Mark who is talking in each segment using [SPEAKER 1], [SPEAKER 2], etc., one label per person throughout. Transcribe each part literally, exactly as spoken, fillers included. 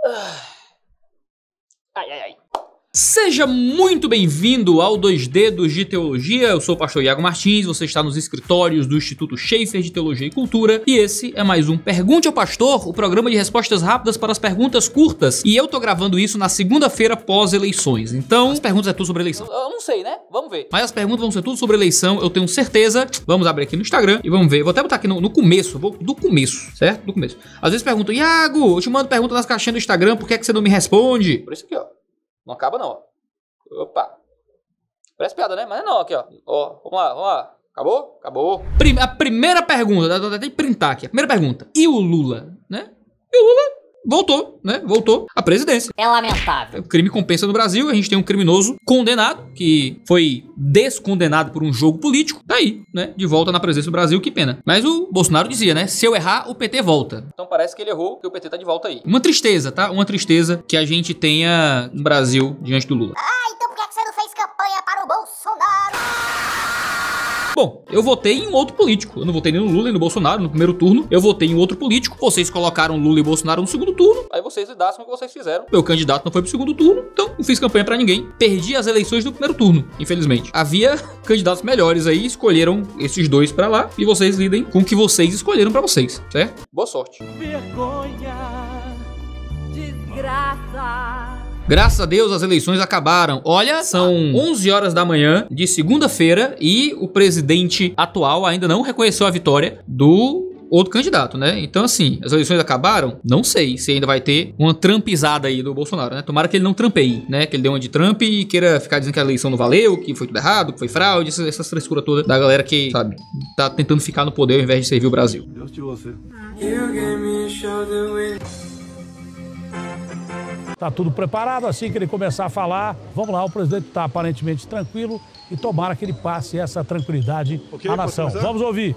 [SPEAKER 1] Ai, ai, ai. Seja muito bem-vindo ao Dois Dedos de Teologia. Eu sou o pastor Iago Martins, você está nos escritórios do Instituto Schaefer de Teologia e Cultura e esse é mais um Pergunte ao Pastor, o programa de respostas rápidas para as perguntas curtas. E eu tô gravando isso na segunda-feira pós-eleições, então as perguntas é tudo sobre eleição. Eu não sei, né? Vamos ver. Mas as perguntas vão ser tudo sobre eleição, eu tenho certeza. Vamos abrir aqui no Instagram e vamos ver. Vou até botar aqui no, no começo, vou, do começo, certo? Do começo. Às vezes perguntam, Iago, eu te mando pergunta nas caixinhas do Instagram, por que é que você não me responde? Por isso aqui, ó. Não acaba não, ó. Opa. Parece piada, né? Mas não, aqui, ó. Ó, vamos lá, vamos lá. Acabou? Acabou. Prim a primeira pergunta, vou até printar aqui. A primeira pergunta. E o Lula, né? E o Lula voltou, né? Voltou à presidência.
[SPEAKER 2] É lamentável.
[SPEAKER 1] O crime compensa no Brasil. A gente tem um criminoso condenado, que foi descondenado por um jogo político. Tá aí, né? De volta na presidência do Brasil, que pena. Mas o Bolsonaro dizia, né? Se eu errar, o P T volta. Então parece que ele errou, que o P T tá de volta aí. Uma tristeza, tá? Uma tristeza que a gente tenha no Brasil diante do Lula.
[SPEAKER 2] Ah, então por que você não fez campanha para o Bolsonaro?
[SPEAKER 1] Bom, eu votei em outro político. Eu não votei nem no Lula nem no Bolsonaro no primeiro turno. Eu votei em outro político. Vocês colocaram Lula e Bolsonaro no segundo turno. Aí vocês lidassem com o que vocês fizeram. Meu candidato não foi pro segundo turno, então não fiz campanha pra ninguém. Perdi as eleições do primeiro turno, infelizmente. Havia candidatos melhores aí, escolheram esses dois pra lá. E vocês lidem com o que vocês escolheram pra vocês, certo? Boa sorte.
[SPEAKER 3] Vergonha, desgraça.
[SPEAKER 1] Graças a Deus as eleições acabaram. Olha, são onze horas da manhã de segunda-feira e o presidente atual ainda não reconheceu a vitória do outro candidato, né? Então assim, as eleições acabaram? Não sei se ainda vai ter uma trampizada aí do Bolsonaro, né? Tomara que ele não trampeie, né? Que ele dê uma de Trump e queira ficar dizendo que a eleição não valeu, que foi tudo errado, que foi fraude, essas, essas frescuras todas da galera que, sabe, tá tentando ficar no poder ao invés de servir o Brasil.
[SPEAKER 3] Deus de você.
[SPEAKER 4] Tá tudo preparado, assim que ele começar a falar, vamos lá, o presidente está aparentemente tranquilo e tomara que ele passe essa tranquilidade
[SPEAKER 3] okay,
[SPEAKER 4] à nação. Vamos ouvir.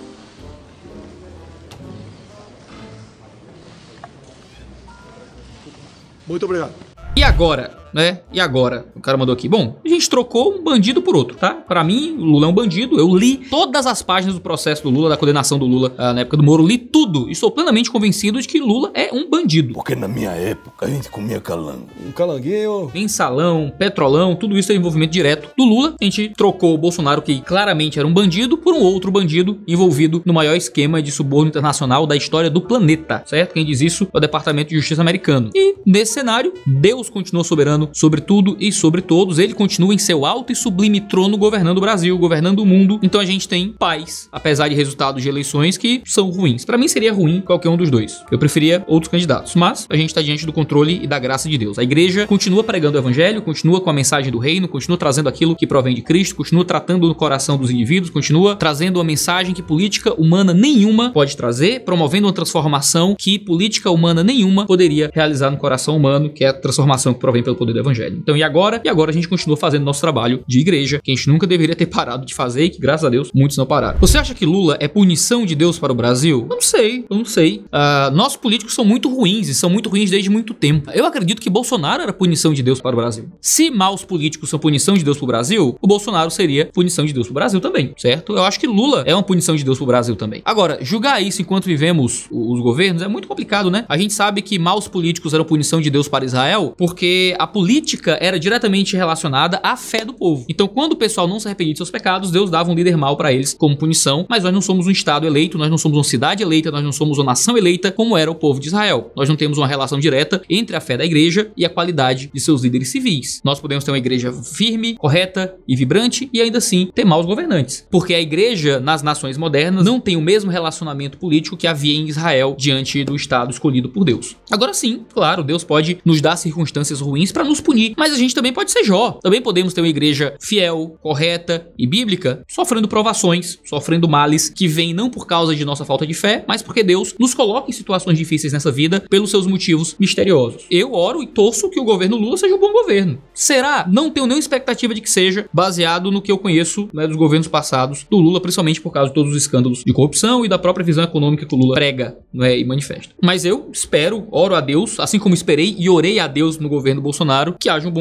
[SPEAKER 3] Muito obrigado.
[SPEAKER 1] E agora, né? E agora? O cara mandou aqui. Bom, a gente trocou um bandido por outro, tá? Pra mim, o Lula é um bandido. Eu li todas as páginas do processo do Lula, da condenação do Lula uh, na época do Moro. Li tudo. E estou plenamente convencido de que Lula é um bandido.
[SPEAKER 5] Porque na minha época a gente comia calango.
[SPEAKER 3] Um calanguinho.
[SPEAKER 1] Mensalão, petrolão, tudo isso é envolvimento direto do Lula. A gente trocou o Bolsonaro, que claramente era um bandido, por um outro bandido envolvido no maior esquema de suborno internacional da história do planeta, certo? Quem diz isso é o Departamento de Justiça americano. E nesse cenário, Deus continua soberano sobre tudo e sobre todos. Ele continua em seu alto e sublime trono governando o Brasil, governando o mundo. Então a gente tem paz, apesar de resultados de eleições que são ruins. Pra mim seria ruim qualquer um dos dois. Eu preferia outros candidatos, mas a gente tá diante do controle e da graça de Deus. A igreja continua pregando o evangelho, continua com a mensagem do reino, continua trazendo aquilo que provém de Cristo, continua tratando no coração dos indivíduos, continua trazendo uma mensagem que política humana nenhuma pode trazer, promovendo uma transformação que política humana nenhuma poderia realizar no coração humano, que é a transformação que provém pelo poder do evangelho. Então, e agora? E agora a gente continua fazendo nosso trabalho de igreja, que a gente nunca deveria ter parado de fazer e que, graças a Deus, muitos não pararam. Você acha que Lula é punição de Deus para o Brasil? Eu não sei, eu não sei. Uh, nossos políticos são muito ruins e são muito ruins desde muito tempo. Eu acredito que Bolsonaro era punição de Deus para o Brasil. Se maus políticos são punição de Deus para o Brasil, o Bolsonaro seria punição de Deus para o Brasil também, certo? Eu acho que Lula é uma punição de Deus para o Brasil também. Agora, julgar isso enquanto vivemos os governos é muito complicado, né? A gente sabe que maus políticos eram punição de Deus para Israel porque a política era diretamente relacionada à fé do povo. Então, quando o pessoal não se arrependia de seus pecados, Deus dava um líder mau para eles como punição, mas nós não somos um estado eleito, nós não somos uma cidade eleita, nós não somos uma nação eleita como era o povo de Israel. Nós não temos uma relação direta entre a fé da igreja e a qualidade de seus líderes civis. Nós podemos ter uma igreja firme, correta e vibrante e ainda assim ter maus governantes, porque a igreja nas nações modernas não tem o mesmo relacionamento político que havia em Israel diante do estado escolhido por Deus. Agora sim, claro, Deus pode nos dar circunstâncias ruins para nos punir, mas a gente também pode ser Jó. Também podemos ter uma igreja fiel, correta e bíblica, sofrendo provações, sofrendo males que vêm não por causa de nossa falta de fé, mas porque Deus nos coloca em situações difíceis nessa vida pelos seus motivos misteriosos. Eu oro e torço que o governo Lula seja um bom governo. Será? Não tenho nenhuma expectativa de que seja, baseado no que eu conheço, né, dos governos passados do Lula, principalmente por causa de todos os escândalos de corrupção e da própria visão econômica que o Lula prega, né, e manifesta. Mas eu espero, oro a Deus, assim como esperei e orei a Deus no governo Bolsonaro, que haja um bom governo,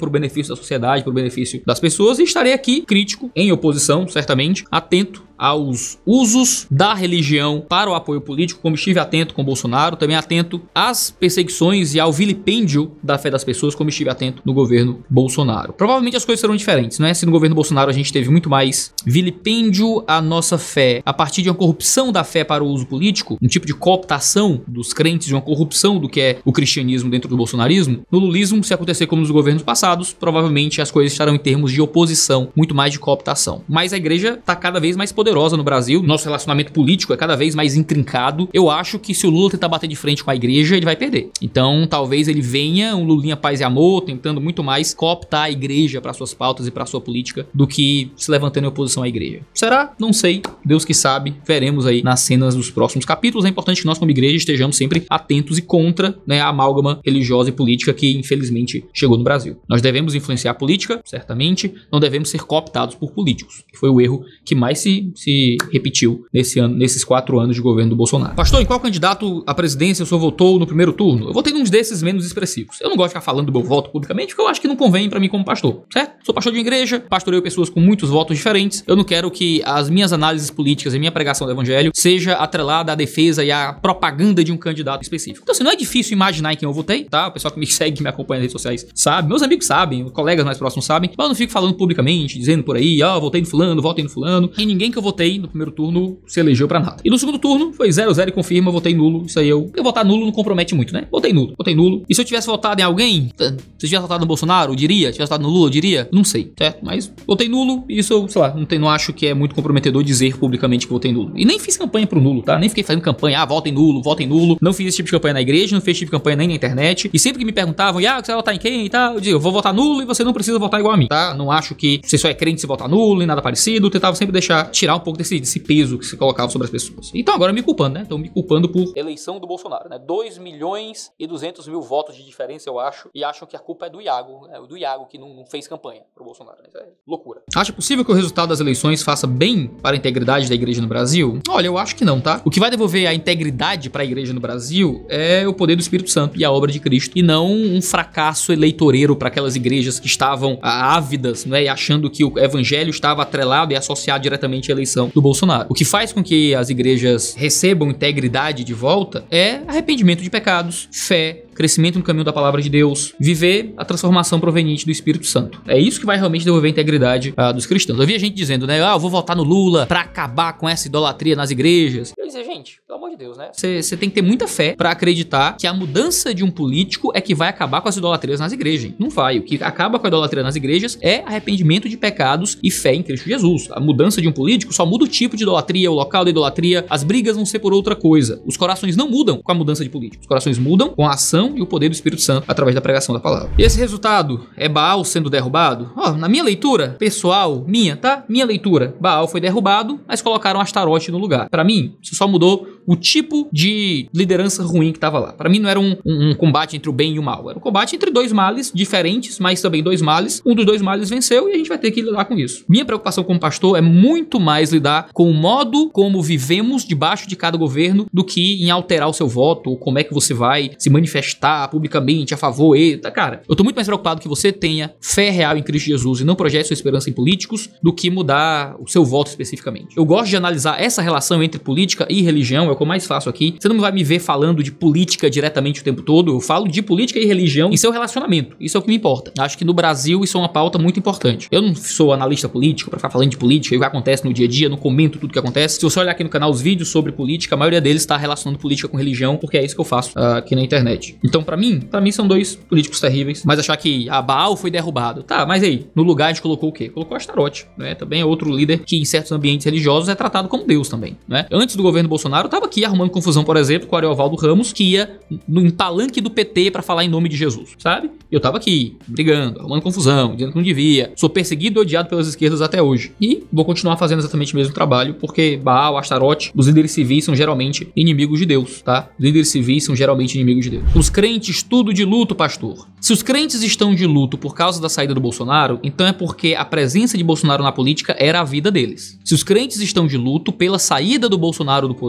[SPEAKER 1] pro benefício da sociedade, pro benefício das pessoas, e estarei aqui crítico, em oposição, certamente, atento aos usos da religião para o apoio político, como estive atento com Bolsonaro, também atento às perseguições e ao vilipêndio da fé das pessoas, como estive atento no governo Bolsonaro. Provavelmente as coisas serão diferentes, né? Se no governo Bolsonaro a gente teve muito mais vilipêndio à nossa fé a partir de uma corrupção da fé para o uso político, um tipo de cooptação dos crentes, de uma corrupção do que é o cristianismo dentro do bolsonarismo, no lulismo, se acontecer como nos governos passados, provavelmente as coisas estarão em termos de oposição, muito mais de cooptação. Mas a igreja está cada vez mais poderosa no Brasil, nosso relacionamento político é cada vez mais intrincado. Eu acho que se o Lula tentar bater de frente com a igreja, ele vai perder. Então, talvez ele venha, um Lulinha paz e amor, tentando muito mais cooptar a igreja para suas pautas e para sua política, do que se levantando em oposição à igreja. Será? Não sei. Deus que sabe. Veremos aí nas cenas dos próximos capítulos. É importante que nós, como igreja, estejamos sempre atentos e contra, né, a amálgama religiosa e política que, infelizmente, chegou no Brasil. Nós devemos influenciar a política, certamente. Não devemos ser cooptados por políticos, que foi o erro que mais se se repetiu nesse ano, nesses quatro anos de governo do Bolsonaro. Pastor, em qual candidato à presidência o senhor votou no primeiro turno? Eu votei num desses menos expressivos. Eu não gosto de ficar falando do meu voto publicamente, porque eu acho que não convém pra mim como pastor, certo? Sou pastor de uma igreja, pastoreio pessoas com muitos votos diferentes. Eu não quero que as minhas análises políticas e minha pregação do evangelho seja atrelada à defesa e à propaganda de um candidato específico. Então, assim, não é difícil imaginar em quem eu votei, tá? O pessoal que me segue, que me acompanha nas redes sociais, sabe. Meus amigos sabem, colegas mais próximos sabem. Mas eu não fico falando publicamente, dizendo por aí, ó, oh, votei no fulano, votei no fulano. E ninguém que eu votei no primeiro turno se elegeu pra nada. E no segundo turno foi zero zero e confirma, votei nulo. Isso aí eu... Eu votar nulo não compromete muito, né? Votei nulo, votei nulo. E se eu tivesse votado em alguém, se eu tivesse votado no Bolsonaro, eu diria. Se tivesse votado no Lula, eu diria. Não sei, certo? Mas votei nulo e isso eu, sei lá, não, tem, não acho que é muito comprometedor dizer publicamente que votei nulo. E nem fiz campanha pro nulo, tá? Nem fiquei fazendo campanha, ah, votem nulo, votem nulo. Não fiz esse tipo de campanha na igreja, não fiz esse tipo de campanha nem na internet. E sempre que me perguntavam, ah, você vai votar em quem e tal, eu digo, eu vou votar nulo e você não precisa votar igual a mim, tá? Não acho que você só é crente se votar nulo e nada parecido. Eu tentava sempre deixar, tirar um pouco desse, desse peso que se colocava sobre as pessoas. Então agora me culpando, né? Então me culpando por eleição do Bolsonaro, né? dois milhões e duzentos mil votos de diferença, eu acho. E acham que a culpa é do Iago, é o do Iago que não, não fez campanha pro Bolsonaro. Isso é loucura. Acha possível que o resultado das eleições faça bem para a integridade da igreja no Brasil? Olha, eu acho que não, tá? O que vai devolver a integridade para a igreja no Brasil é o poder do Espírito Santo e a obra de Cristo, e não um fracasso eleitoreiro para aquelas igrejas que estavam ávidas, né? E achando que o evangelho estava atrelado e associado diretamente à eleição do Bolsonaro. O que faz com que as igrejas recebam integridade de volta é arrependimento de pecados, fé, crescimento no caminho da palavra de Deus, viver a transformação proveniente do Espírito Santo. É isso que vai realmente devolver a integridade uh, dos cristãos. Eu vi a gente dizendo, né, ah, eu vou votar no Lula pra acabar com essa idolatria nas igrejas. Eu dizia, gente, pelo amor de Deus, né? Você tem que ter muita fé pra acreditar que a mudança de um político é que vai acabar com as idolatrias nas igrejas. Não vai. O que acaba com a idolatria nas igrejas é arrependimento de pecados e fé em Cristo Jesus. A mudança de um político só muda o tipo de idolatria, o local da idolatria, as brigas vão ser por outra coisa. Os corações não mudam com a mudança de político. Os corações mudam com a ação e o poder do Espírito Santo através da pregação da palavra. E esse resultado é Baal sendo derrubado? Ó, oh, na minha leitura pessoal, minha, tá? Minha leitura, Baal foi derrubado, mas colocaram Astarote no lugar. Pra mim, isso só mudou o tipo de liderança ruim que tava lá. Pra mim não era um, um, um combate entre o bem e o mal. Era um combate entre dois males diferentes, mas também dois males. Um dos dois males venceu e a gente vai ter que lidar com isso. Minha preocupação como pastor é muito mais lidar com o modo como vivemos debaixo de cada governo do que em alterar o seu voto, ou como é que você vai se manifestar publicamente a favor. Eita, cara, eu tô muito mais preocupado que você tenha fé real em Cristo Jesus e não projete sua esperança em políticos do que mudar o seu voto especificamente. Eu gosto de analisar essa relação entre política e religião, é o que eu mais faço aqui. Você não vai me ver falando de política diretamente o tempo todo, eu falo de política e religião em seu relacionamento. Isso é o que me importa. Acho que no Brasil isso é uma pauta muito importante. Eu não sou analista político pra ficar falando de política e o que acontece no dia a dia, não comento tudo que acontece. Se você olhar aqui no canal os vídeos sobre política, a maioria deles está relacionando política com religião, porque é isso que eu faço uh, aqui na internet. Então, pra mim, pra mim são dois políticos terríveis, mas achar que a Baal foi derrubado. Tá, mas aí, no lugar a gente colocou o quê? Colocou Astarote, né? Também é outro líder que em certos ambientes religiosos é tratado como Deus também, né? Antes do governo Bolsonaro, eu tava aqui arrumando confusão, por exemplo, com o Ariovaldo Ramos, que ia no palanque do P T pra falar em nome de Jesus, sabe? Eu tava aqui, brigando, arrumando confusão, dizendo que não devia. Sou perseguido e odiado pelas esquerdas até hoje. E vou continuar fazendo exatamente o mesmo trabalho, porque Baal, Astarote, os líderes civis são geralmente inimigos de Deus, tá? Os líderes civis são geralmente inimigos de Deus. Os crentes tudo de luto, pastor. Se os crentes estão de luto por causa da saída do Bolsonaro, então é porque a presença de Bolsonaro na política era a vida deles. Se os crentes estão de luto pela saída do Bolsonaro do poder,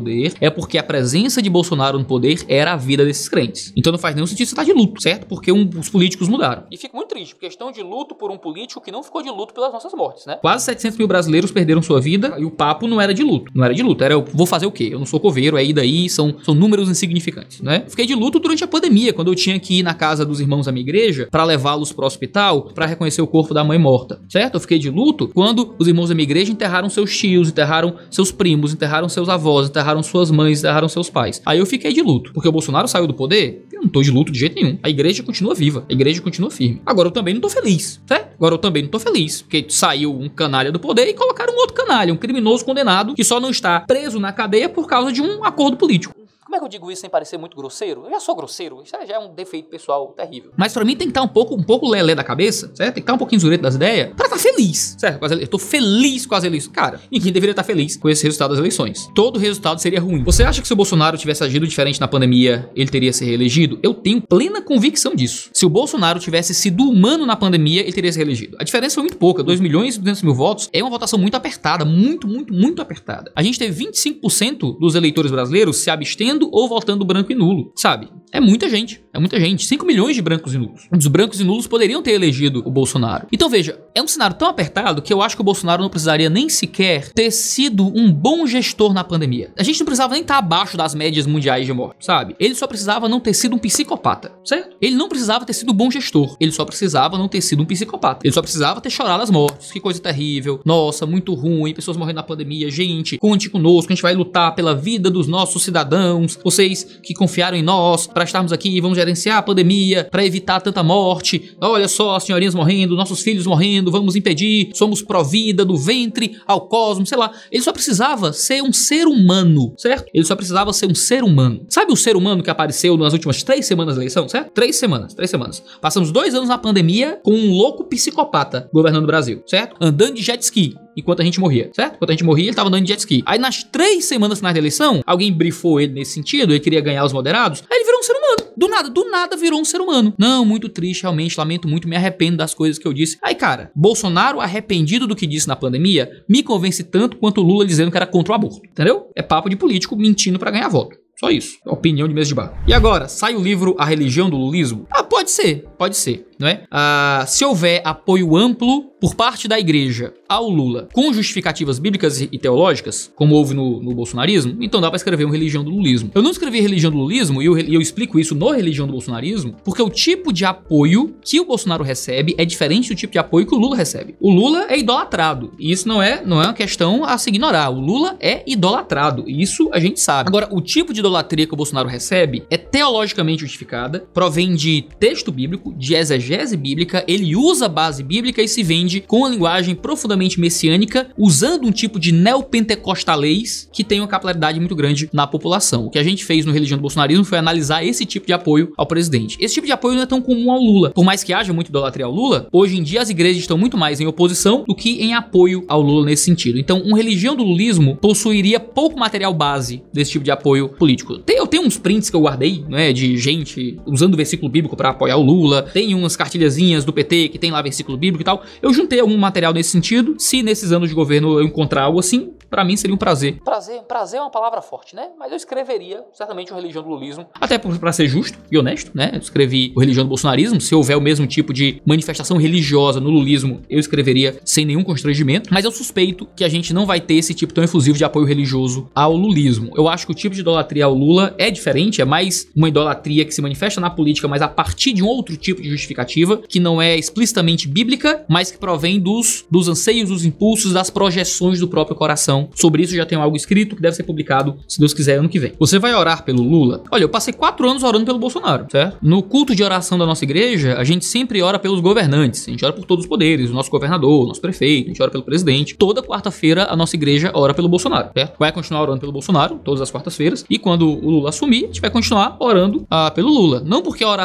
[SPEAKER 1] é porque a presença de Bolsonaro no poder era a vida desses crentes. Então não faz nenhum sentido você estar de luto, certo? Porque um, os políticos mudaram. E fico muito triste, porque estão de luto por um político que não ficou de luto pelas nossas mortes, né? Quase setecentos mil brasileiros perderam sua vida e o papo não era de luto. Não era de luto, era eu vou fazer o quê? Eu não sou coveiro, aí daí são, são números insignificantes, né? Fiquei de luto durante a pandemia, quando eu tinha que ir na casa dos irmãos da minha igreja pra levá-los pro hospital pra reconhecer o corpo da mãe morta, certo? Eu fiquei de luto quando os irmãos da minha igreja enterraram seus tios, enterraram seus primos, enterraram seus avós, enterraram suas mães, enterraram seus pais. Aí eu fiquei de luto, porque o Bolsonaro saiu do poder. Eu não tô de luto de jeito nenhum. A igreja continua viva, a igreja continua firme. Agora eu também não tô feliz, certo? Agora eu também não tô feliz, porque saiu um canalha do poder e colocaram um outro canalha, um criminoso condenado que só não está preso na cadeia por causa de um acordo político. Como é que eu digo isso sem parecer muito grosseiro? Eu já sou grosseiro, isso já é um defeito pessoal terrível. Mas pra mim tem que estar um pouco, um pouco lelé da cabeça, certo? Tem que estar um pouquinho zureta das ideias pra estar feliz, certo? Com as ele... Eu tô feliz com as eleições. Cara, ninguém deveria estar feliz com esse resultado das eleições. Todo resultado seria ruim. Você acha que se o Bolsonaro tivesse agido diferente na pandemia, ele teria se reelegido? Eu tenho plena convicção disso. Se o Bolsonaro tivesse sido humano na pandemia, ele teria se reelegido. A diferença foi muito pouca, dois milhões e duzentos mil votos. É uma votação muito apertada, muito, muito, muito apertada. A gente teve vinte e cinco por cento dos eleitores brasileiros se abstendo ou votando branco e nulo, sabe? É muita gente, é muita gente. cinco milhões de brancos e nulos. Os brancos e nulos poderiam ter elegido o Bolsonaro. Então veja, é um cenário tão apertado que eu acho que o Bolsonaro não precisaria nem sequer ter sido um bom gestor na pandemia. A gente não precisava nem estar abaixo das médias mundiais de morte, sabe? Ele só precisava não ter sido um psicopata, certo? Ele não precisava ter sido um bom gestor. Ele só precisava não ter sido um psicopata. Ele só precisava ter chorado as mortes. Que coisa terrível. Nossa, muito ruim. Pessoas morrendo na pandemia. Gente, conte conosco. A gente vai lutar pela vida dos nossos cidadãos. Vocês que confiaram em nós para estarmos aqui, vamos gerenciar a pandemia, para evitar tanta morte. Olha só, as senhorinhas morrendo, nossos filhos morrendo, vamos impedir, somos pró-vida do ventre ao cosmos, sei lá. Ele só precisava ser um ser humano, certo? Ele só precisava ser um ser humano. Sabe o ser humano que apareceu nas últimas três semanas da eleição, certo? Três semanas, três semanas. Passamos dois anos na pandemia com um louco psicopata governando o Brasil, certo? Andando de jet ski. Enquanto a gente morria, certo? Enquanto a gente morria, ele tava andando de jet ski. Aí nas três semanas finais da eleição, alguém brifou ele nesse sentido, ele queria ganhar os moderados, aí ele virou um ser humano. Do nada, do nada virou um ser humano. Não, muito triste, realmente, lamento muito, me arrependo das coisas que eu disse. Aí, cara, Bolsonaro arrependido do que disse na pandemia, me convence tanto quanto o Lula dizendo que era contra o aborto, entendeu? É papo de político mentindo pra ganhar voto. Só isso. Opinião de mesa de bar. E agora, sai o livro A Religião do Lulismo? Ah, pode ser, pode ser, não é? Ah, se houver apoio amplo por parte da igreja ao Lula, com justificativas bíblicas e teológicas, como houve no, no bolsonarismo, então dá pra escrever uma Religião do Lulismo. Eu não escrevi Religião do Lulismo, e eu, eu explico isso no Religião do Bolsonarismo, porque o tipo de apoio que o Bolsonaro recebe é diferente do tipo de apoio que o Lula recebe. O Lula é idolatrado, e isso não é, não é uma questão a se ignorar. O Lula é idolatrado, e isso a gente sabe. Agora, o tipo de idolatria que o Bolsonaro recebe é teologicamente justificada, provém de texto bíblico, de exegese bíblica, ele usa base bíblica e se vende com a linguagem profundamente messiânica, usando um tipo de neopentecostalês que tem uma capilaridade muito grande na população. O que a gente fez no Religião do Bolsonarismo foi analisar esse tipo de apoio ao presidente. Esse tipo de apoio não é tão comum ao Lula. Por mais que haja muito idolatria ao Lula, hoje em dia as igrejas estão muito mais em oposição do que em apoio ao Lula nesse sentido. Então, uma Religião do Lulismo possuiria pouco material base desse tipo de apoio político. Tem, eu tenho uns prints que eu guardei, né, de gente usando o versículo bíblico para apoiar o Lula, tem umas cartilhazinhas do P T que tem lá versículo bíblico e tal. Eu juntei algum material nesse sentido. Se nesses anos de governo eu encontrar algo assim, pra mim seria um prazer. Prazer, prazer é uma palavra forte, né? Mas eu escreveria certamente o Religião do Lulismo, até pra ser justo e honesto, né? Eu escrevi o Religião do Bolsonarismo. Se houver o mesmo tipo de manifestação religiosa no lulismo, eu escreveria sem nenhum constrangimento. Mas eu suspeito que a gente não vai ter esse tipo tão efusivo de apoio religioso ao lulismo. Eu acho que o tipo de idolatria ao Lula é diferente, é mais uma idolatria que se manifesta na política, mas a partir de um outro tipo de justificativa, que não é explicitamente bíblica, mas que provém dos, dos anseios, dos impulsos, das projeções do próprio coração. Sobre isso já tem algo escrito que deve ser publicado, se Deus quiser, ano que vem. Você vai orar pelo Lula? Olha, eu passei quatro anos orando pelo Bolsonaro, certo? No culto de oração da nossa igreja, a gente sempre ora pelos governantes. A gente ora por todos os poderes, o nosso governador, o nosso prefeito, a gente ora pelo presidente. Toda quarta-feira a nossa igreja ora pelo Bolsonaro, certo? Vai continuar orando pelo Bolsonaro todas as quartas-feiras, e quando o Lula assumir, a gente vai continuar orando ah, pelo Lula. Não porque a oração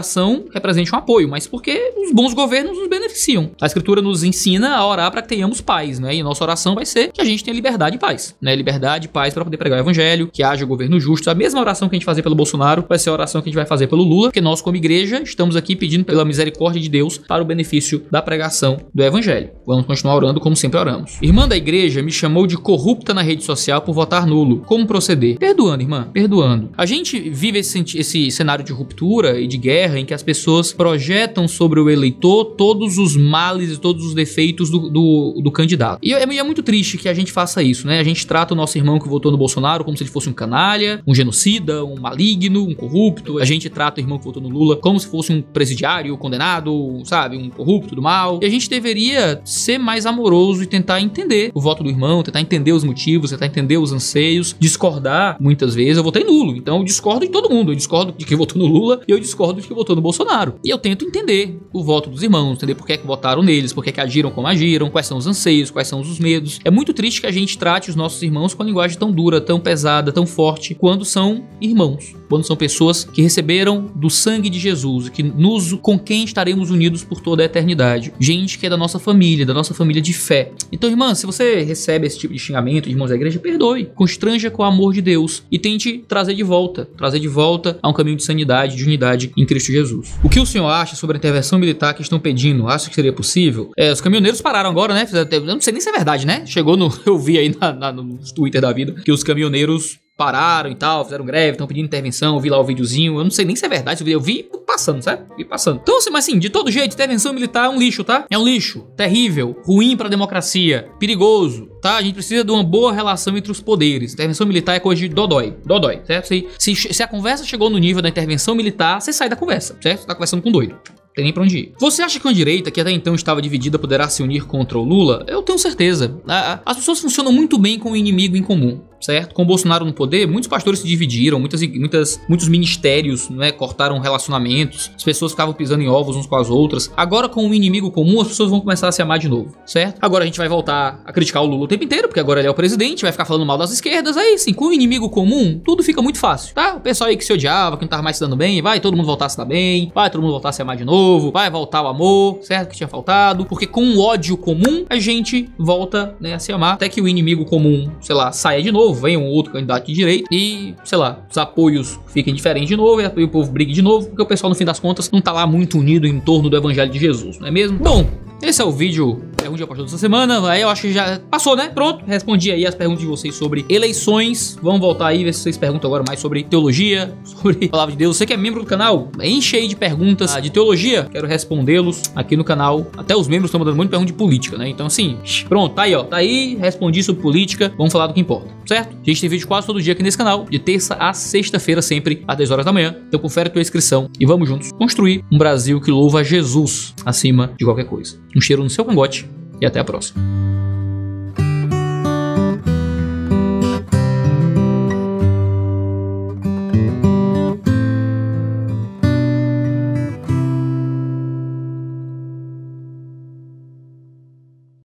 [SPEAKER 1] represente um apoio, mas porque os bons governos nos beneficiam. A escritura nos ensina a orar para que tenhamos paz, né? E nossa oração vai ser que a gente tenha liberdade e paz, né? Liberdade e paz para poder pregar o evangelho, que haja governo justo. A mesma oração que a gente fazer pelo Bolsonaro vai ser a oração que a gente vai fazer pelo Lula, porque nós como igreja estamos aqui pedindo pela misericórdia de Deus para o benefício da pregação do evangelho. Vamos continuar orando como sempre oramos. Irmã da igreja me chamou de corrupta na rede social por votar nulo. Como proceder? Perdoando, irmã, perdoando. A gente vive esse, esse cenário de ruptura e de guerra em que as pessoas projetam sobre o eleitor todos os males e todos os defeitos do, do, do candidato. E é, é muito triste que a gente faça isso, né? A gente trata o nosso irmão que votou no Bolsonaro como se ele fosse um canalha, um genocida, um maligno, um corrupto. A gente trata o irmão que votou no Lula como se fosse um presidiário condenado, sabe? Um corrupto do mal. E a gente deveria ser mais amoroso e tentar entender o voto do irmão, tentar entender os motivos, tentar entender os anseios, discordar. Muitas vezes eu votei nulo, então eu discordo de todo mundo. Eu discordo de quem votou no Lula e eu discordo de quem votou no Bolsonaro. E eu tento entender o voto dos irmãos, entender por que é que votaram neles, por que é que agiram como agiram, quais são os anseios, quais são os medos. É muito triste que a gente trate os nossos irmãos com a linguagem tão dura, tão pesada, tão forte, quando são irmãos, quando são pessoas que receberam do sangue de Jesus, que nos, com quem estaremos unidos por toda a eternidade. Gente que é da nossa família, da nossa família de fé. Então, irmã, se você recebe esse tipo de xingamento de irmãos da igreja, perdoe, constranja com o amor de Deus e tente trazer de volta, trazer de volta a um caminho de sanidade, de unidade em Cristo Jesus. O que o senhor acha sobre a intervenção militar que estão pedindo? Acha que seria possível? É, os caminhoneiros pararam agora, né? Eu não sei nem se é verdade, né? Chegou no... Eu vi aí na, na, no Twitter da vida que os caminhoneiros pararam e tal, fizeram greve, estão pedindo intervenção, eu vi lá o videozinho, eu não sei nem se é verdade, eu vi passando, sabe? Vi passando. Então, assim, mas assim, de todo jeito, intervenção militar é um lixo, tá? É um lixo, terrível, ruim pra democracia, perigoso, tá? A gente precisa de uma boa relação entre os poderes. Intervenção militar é coisa de dodói, dodói, certo? Se, se, se a conversa chegou no nível da intervenção militar, você sai da conversa, certo? Você tá conversando com um doido. Tem nem pra onde ir. Você acha que uma direita, que até então estava dividida, poderá se unir contra o Lula? Eu tenho certeza. As pessoas funcionam muito bem com o inimigo em comum, certo? Com o Bolsonaro no poder, muitos pastores se dividiram, muitas, muitas, muitos ministérios, né, cortaram relacionamentos, as pessoas ficavam pisando em ovos uns com as outras. Agora, com o inimigo comum, as pessoas vão começar a se amar de novo, certo? Agora a gente vai voltar a criticar o Lula o tempo inteiro, porque agora ele é o presidente, vai ficar falando mal das esquerdas. Aí sim, com o inimigo comum, tudo fica muito fácil, tá? O pessoal aí que se odiava, que não tava mais se dando bem, vai todo mundo voltar a se dar bem, vai todo mundo voltar a se amar de novo, vai voltar o amor, certo? Que tinha faltado, porque com o ódio comum, a gente volta, né, a se amar, até que o inimigo comum, sei lá, saia de novo, venha um outro candidato de direita e, sei lá, os apoios fiquem diferentes de novo e o povo brigue de novo, porque o pessoal, no fim das contas, não tá lá muito unido em torno do evangelho de Jesus, não é mesmo? Bom, esse é o vídeo Pergunte ao Pastor dessa semana. Aí eu acho que já passou, né? Pronto, respondi aí as perguntas de vocês sobre eleições. Vamos voltar aí, ver se vocês perguntam agora mais sobre teologia, sobre a palavra de Deus. Você que é membro do canal, enche aí de perguntas de teologia. Quero respondê-los aqui no canal. Até os membros estão mandando muito pergunta de política, né? Então assim, pronto, tá aí, ó. Tá aí, respondi sobre política. Vamos falar do que importa, certo? A gente tem vídeo quase todo dia aqui nesse canal, de terça a sexta-feira, sempre às dez horas da manhã. Então confere a tua inscrição e vamos juntos construir um Brasil que louva Jesus acima de qualquer coisa. Um cheiro no seu cangote e até a próxima.